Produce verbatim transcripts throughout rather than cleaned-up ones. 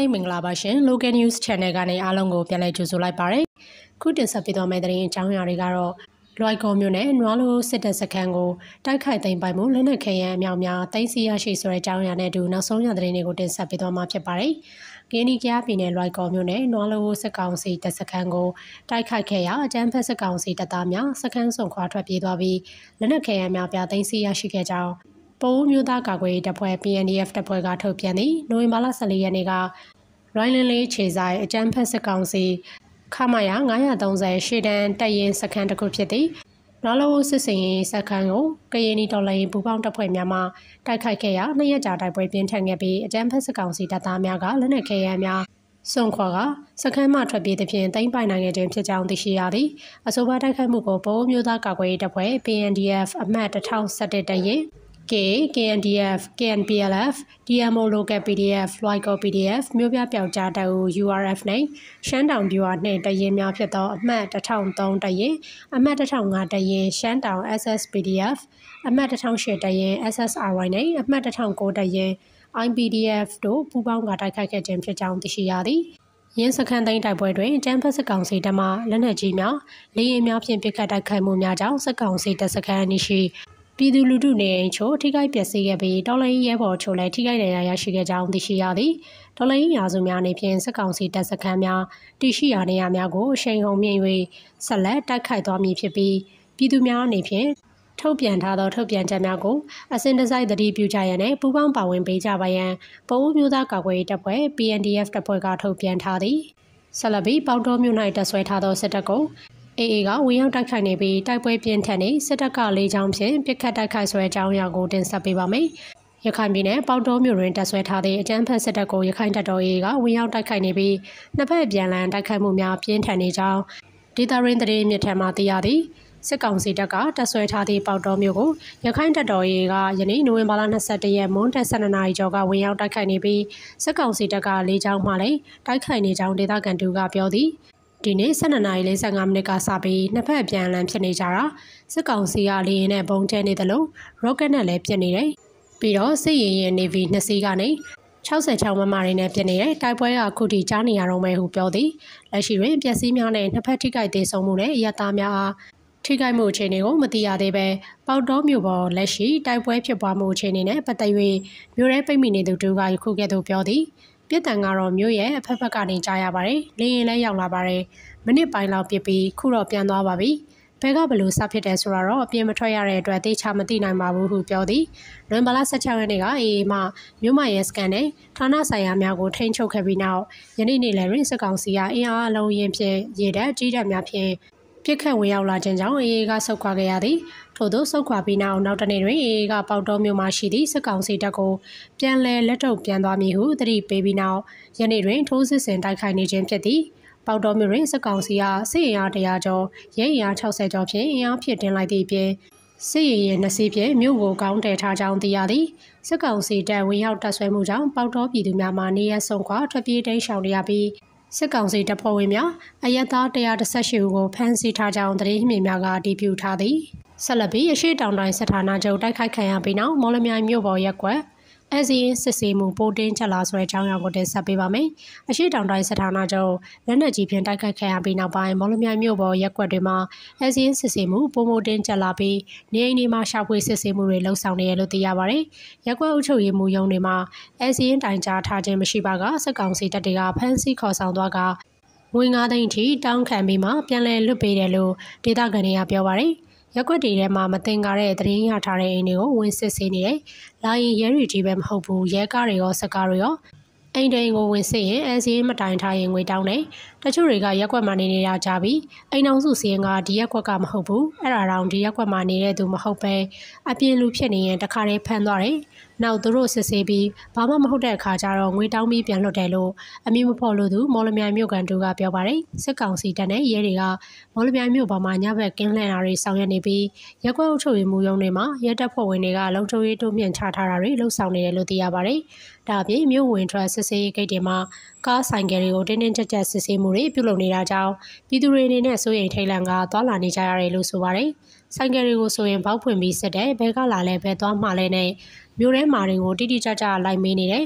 မင်္ဂလာပါရှင် Local News Channel ကနေအားလုံးကိုပြန်လည်ကြိုဆိုလိုက်ပါရစေ။ခုတင်ဆက်ပေးသွားမယ့်သတင်းအကြောင်းအရာတွေကတော့လွိုင်ကော်မြို့နယ်နွားလိုစစ်တပ်စခန်းကိုတိုက်ခိုက်သိမ်းပိုက်မှုလက်နက်ခဲယမ်းအမြောက်များတိုင်းစီရရှိဆိုတဲ့အကြောင်းအရာနဲ့အတူနောက်ဆုံးရသတင်းတွေကိုတင်ဆက်ပေးသွားမှာဖြစ်ပါတယ်။ကင်းနီကယားပြည်နယ်လွိုင်ကော်မြို့နယ်နွားလိုစစ်ကောင်စီတပ်စခန်းကိုတိုက်ခိုက်ခဲ့ရာအကြမ်းဖက်စစ်ကောင်စီတပ်သားများစခန်းဆောင်ခွာထွက်ပြေးသွားပြီးလက်နက်ခဲယမ်းများပြတိုင်းစီရရှိခဲ့ကြောင်းပိုးမျိုးသားကာကွယ်ရေးတပ်ဖွဲ့ P N D F တပ်ဖွဲ့ကထုတ်ပြန်သည့်နိုဝင်ဘာလဆယ်လေးရက်နေ့ကရိုင်းလင်းလေးခြေဆိုင်အကြမ်းဖက်စစ်ကောင်စီခမာယာနင်းသုံး၀ရှေ့တန်းတပ်ရင်းစခန်းတစ်ခုဖြစ်သည့်လောလောစစ်စင်ရေးစခန်းကိုကရင်နီတော်လှန်ရေးပူးပေါင်းတပ်ဖွဲ့များမှတိုက်ခိုက်ခဲ့ရာနှစ်ရက်ကြာတိုက်ပွဲပြင်းထန်ခဲ့ပြီးအကြမ်းဖက်စစ်ကောင်စီတပ်သားများကလက်နက်ခဲယမ်းများစွန့်ခွာကစခန်းမှထွက်ပြေးသဖြင့်သိမ်းပိုင်နိုင်ခဲ့ခြင်းဖြစ်ကြောင်းသိရှိရသည်အဆိုပါတိုက်ခိုက်မှုကိုပိုးမျိုးသားကာကွယ်ရေးတပ်ဖွဲ့ P N D F အမှတ်တစ်ထောင်ဆယ်တစ်တပ်ရင်းK K N D F K N P L F D M O Local P D F Local P D F မြို့ပြပျောက်ကြားတပ်ဦး U R F နဲ့ရှမ်းတောင်ဗျူဟာနှင့်တရင်များဖြစ်သောအမှတ်တစ်ထောင်သုံးတရင်အမှတ်တစ်ထောင်ငါတရင်ရှမ်းတောင် S S P D F အမှတ်တစ်ထောင်ရှစ်တရင် S S R Y နဲ့အမှတ်တစ်ထောင်ကိုတရင် I P D F တို့ပူးပေါင်းကတိုက်ခိုက်ခဲ့ခြင်းဖြစ်ကြောင်းသိရှိရသည်ရင်းစခန်းသိမ်းတိုက်ပွဲတွင်ကျန်းဖက်စစ်ကောင်စီတပ်မှလက်နက်ကြီးများလေယာဉ်များဖြင့်ပစ်ခတ်တိုက်ခိုက်မှုများကြောင့်စစ်ကောင်စီတပ်စခန်းအနီးရှိပြည်သူလူထုနေအိမ်ချို့ထိခိုက်ပျက်စီးခဲ့ပြီးတော်လိုင်းရဲဘော်ချို့လည်းထိခိုက်ဒဏ်ရာရရှိခဲ့ကြောင်းသိရှိရသည်တော်လိုင်းရာစုများအနေဖြင့်စစ်ကောင်စီတပ်စခန်းများတရှိရာနေရာများကိုအရှိန်ဟုန်မြင့်၍ဆက်လက်တိုက်ခိုက်သွားမည်ဖြစ်ပြီးပြည်သူများအနေဖြင့်ထုတ်ပြန်ထားသောထုတ်ပြန်ချက်များကိုအစဉ်တစိုက်သတိပြုကြရန်နဲ့ပူးပေါင်းပါဝင်ပေးကြပါရန်ပိုးမျိုးသားကာကွယ်ရေးတပ်ဖွဲ့ P N D F တပ်ဖွဲ့ကထုတ်ပြန်ထားသည်ဆက်လက်ပြီးပေါတောမြို့၌တပ်ဆွဲထားသောစစ်တပ်ကိုအေအေကဝင်ရောက်တိုက်ခိုက်နေပြီးတိုက်ပွဲပြင်းထန်နေစစ်တပ်ကလေးချောင်းဖြင့်ပစ်ခတ်တိုက်ခိုက်ဆွဲကြောင်းရာကိုတင်ဆက်ပေးပါမယ်။ရခိုင်ပြည်နယ်ပေါတောမြို့တွင်တပ်ဆွဲထားသည့်အကြမ်းဖက်စစ်တပ်ကိုရခိုင်တပ်တော်အေအေကဝင်ရောက်တိုက်ခိုက်နေပြီးနှစ်ဖက်ပြန်လည်တိုက်ခိုက်မှုများပြင်းထန်နေကြောင်းဒေသရင်းသတင်းမြစ်ထံမှသိရသည်စစ်ကောင်စီတပ်ကတပ်ဆွဲထားသည့်ပေါတောမြို့ကိုရခိုင်တပ်တော်အေအေကယနေ့နိုဝင်ဘာလ၂၁ရက်မွန်းတက်၁၂နာရီကျော်ကဝင်ရောက်တိုက်ခိုက်နေပြီးစစ်ကောင်စီတပ်ကလေးချောင်းမှလည်းတိုက်ခိုက်နေကြောင်းဒေသခံတူကပြောသည်ဒီနေ့၁၂နာရီ၄၅မိနစ်ကစပြီးနှစ်ဖက်ပြန်လည်ဖြစ်နေကြတာစစ်ကောင်စီကလေရင်နဲ့ပုံကျဲနေသလိုရော့ကက်နဲ့လည်းပြစ်နေတယ်ပြီးတော့စစ်ရင်ရင် Navy နှစ်စီးကနေ၆၆မမတွေနဲ့ပြစ်နေတဲ့တိုက်ပွဲကခုထိကြားနေရတော့မယ်ဟုပြောသည်လက်ရှိတွင်ပျက်စီးများနဲ့နှစ်ဖက်ထိခိုက်သေးဆုံးမှုနဲ့ရသားများအားထိခိုက်မှုအခြေအနေကိုမသိရသေးပဲပေါတောမြို့ပေါ်လက်ရှိတိုက်ပွဲဖြစ်ပွားမှုအခြေအနေနဲ့ပတ်သက်၍မြို့ရဲပိတ်မိနေသူတို့ကယခုကဲ့သို့ပြောသည်ပြစ်တန်ကတော့မြို့ရဲ့အဖက်ဖက်ကနေကြားရပါတယ်။လေရင်လည်းရောက်လာပါတယ်။မိနစ်ပိုင်းလောက်ပြစ်ပြီးခုတော့ပြန်သွားပါပြီ။ဘဲကဘလို့စဖြစ်တယ်ဆိုတော့အပြင်မထွက်ရတဲ့အတွက်သေချာမသိနိုင်ပါဘူးဟုပြောသည်။နိုဝင်ဘာလ၁၆ရက်နေ့ကအေအေမှမြို့မရဲစကန်နဲ့ဌာနဆိုင်ရာများကိုထိန်းချုပ်ခဲ့ပြီးနောက်ယနေ့နေ့လယ်တွင်စစ်ကောင်စီကအင်အားအလုံးရင်ဖြင့်ရေတပ်ကြီးတပ်များဖြင့်ပြစ်ခတ်ဝင်ရောက်လာခြင်းကြောင့်အေအေကဆုတ်ခွာခဲ့ရသည်ထို့သောဆုတ်ခွာပြီးနောက်နောက်တနေ့တွင်အေအေကပေါတောမြို့မှာရှိသည့်စစ်ကောင်စီတပ်ကိုပြန်လည်လက်ထုတ်ပြန်သွားမည်ဟုသတိပေးပြီးနောက်ယနေ့တွင်ထိုးစစ်ဆင်တိုက်ခိုက်နေခြင်းဖြစ်သည်ပေါတောမြို့တွင်စစ်ကောင်စီကစစ်အင်အားတရာကျော်ရဲအင်အား၆၀ကျော်ဖြင့်အင်အားဖြစ်တင်လိုက်သည့်အပြင်စစ်ရင်ရင်နှစ်စီးဖြင့်မြို့ကိုကောင်းတည်ထားကြောင်းသိရသည်စစ်ကောင်စီတပ်ဝင်ရောက်တပ်ဆွဲမှုကြောင့်ပေါတောပြည်သူများမှနေရဆုံးခွာထွက်ပြေးတိမ်းရှောင်နေရပြီးစစ်ကောင်စီတပ်ဖွဲ့ဝင်များအရက်သား၁၁၈ဦးကိုဖမ်းဆီးထားကြောင်းသတင်းမှင်များကအတည်ပြုထားသည်ဆက်လက်ပြီးအရှိတောင်တိုင်းစစ်ဌာနချုပ်တိုက်ခိုက်ခံရပြီးနောက်မော်လမြိုင်မြို့ပေါ်ရက်ကွက်အဲဇီရင်စစ်ဆေးမှုပိုတင်းချက်လာဆိုတဲ့အကြောင်းအရာကိုတင်ဆက်ပေးပါမယ်။အရှိတောင်တိုင်းစစ်ဌာနချုပ်လက်နက်ကြီးဖြင့်တိုက်ခိုက်ခံရပြီးနောက်ပိုင်းမော်လမြိုင်မြို့ပေါ်ရက်ကွက်တွေမှာအဲဇီရင်စစ်ဆေးမှုပိုမိုတင်းချက်လာပြီးနေအိမ်တွေမှာရှာဖွေစစ်ဆေးမှုတွေလှုပ်ဆောင်နေရလို့သိရပါတယ်။ရက်ကွက်အုပ်ချုပ်ရေးမှူးရုံးတွေမှာအဲဇီရင်တိုင်ကြားထားခြင်းမရှိပါကစစ်ကောင်စီတပ်တွေကဖမ်းဆီးခေါ်ဆောင်သွားကငွေငါးသိန်းထိတောင်းခံပြီးမှပြန်လည်လွတ်ပေးတယ်လို့ဒေသခံတွေကပြောပါတယ်။ရက်ကွက်တွေထဲမှာမတင်ကားတဲ့သတင်းရထားတဲ့အိမ်တွေကိုဝင်စစ်ဆေးနေတယ်။လာရင်ရဲတွေကြီးပဲမဟုတ်ဘူးရဲကားတွေရောစက်ကားတွေရောအိမ်တိုင်းကိုဝင်စစ်ရင်အဲစီမတိုင်ထားရင်ငွေတောင်းတယ်။တချို့တွေကရက်ကွက်မှာနေနေရကြပြီ။အိမ်အောင်စုစီရင်ကဒီရက်ကွက်ကမဟုတ်ဘူး။အဲ့ဒါတောင်ဒီရက်ကွက်မှာနေတဲ့သူမဟုတ်ပဲအပြင်လူဖြစ်နေရင်တခါတည်းဖမ်းသွားတယ်။နောက်သူတို့စစ်ဆေးပြီးဘာမှမဟုတ်တဲ့အခါကျတော့ငွေတောင်းပြီးပြန်လွှတ်တယ်လို့အမည်မဖော်လို့သူမော်လမြိုင်မြို့ကန်တူကပြောပါတယ်စစ်ကောင်စီတပ်နဲ့ရဲတွေကမော်လမြိုင်မြို့ပေါ်မှာညဘက်ကင်းလှည့်တာတွေဆောင်ရွက်နေပြီးရက်ကွက်အုပ်ချုပ်ရေးမှူးရုံးတွေမှာရဲတပ်ဖွဲ့ဝင်တွေကလုံခြုံရေးတိုးမြှင့်ချထားတာတွေလှုပ်ဆောင်နေတယ်လို့သိရပါတယ်ဒါအပြင်မြို့ဝင်ထွက်စစ်ဆေးရေးဂိတ်တွေမှာကားဆိုင်ကယ်တွေကိုတင်းတင်းကြပ်ကြပ်စစ်ဆေးမှုတွေပြုလုပ်နေတာကြောင့်ပြည်သူတွေအနေနဲ့စိုးရိမ်ထိတ်လန့်ကသွားလာနေကြရတယ်လို့ဆိုပါတယ်ဆိုင်ကယ်တွေကိုဆိုရင်ဘောက်ဖွင့်ပြီးစစ်တယ်ဘဲကလာလဲဘဲသွားမှလဲနဲ့မြို့ထဲမှာတွေကိုတိတိကျကျလိုက်မေးနေတယ်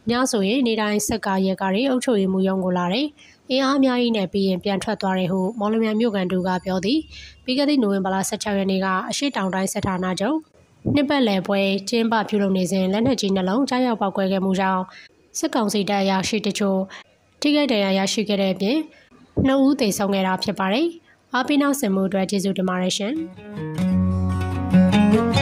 ညဆိုရင်နေတိုင်းစက်ကားရဲကားတွေအုပ်ချုပ်ရေးမှုရုံးကိုလာတယ်။အင်အားအများကြီးနဲ့ပြီးရင်ပြန်ထွက်သွားတယ်ဟုမော်လမြိုင်မြို့ကန်တူကပြောသည်။ပြီးခဲ့တဲ့နိုဝင်ဘာလဆယ့်၆ရက်နေ့ကအရှိတောင်တိုင်းစစ်ဌာနချုပ်နှစ်ပတ်လည်ပွဲကျင်းပပြုလုပ်နေစဉ်လက်နက်ကြီးနှလုံးကြားရောက်ပောက်ကွဲခဲ့မှုကြောင့်စစ်ကောင်စီတပ်အရာရှိတချို့ထိခိုက်ဒဏ်ရာရရှိခဲ့တဲ့အပြင်နှစ်ဦးသေဆုံးခဲ့တာဖြစ်ပါတယ်။အားပေးနောက်ဆင်မှုအတွက်ကျေးဇူးတင်ပါတယ်ရှင်။